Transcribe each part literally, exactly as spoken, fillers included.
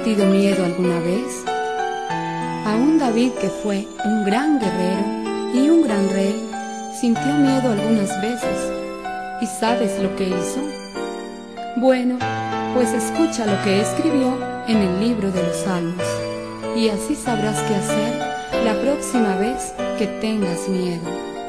sentido miedo alguna vez? Aún David, que fue un gran guerrero y un gran rey, sintió miedo algunas veces. ¿Y sabes lo que hizo? Bueno, pues escucha lo que escribió en el libro de los Salmos, y así sabrás qué hacer la próxima vez que tengas miedo.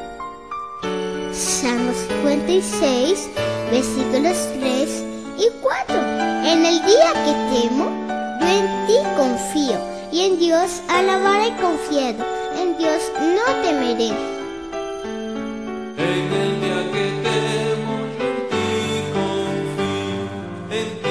Salmos cincuenta y seis, versículos tres y cuatro. En el día que temo, yo en ti confío, y en Dios alabaré confiado, en Dios no temeré. En el día que temo, yo en ti confío, en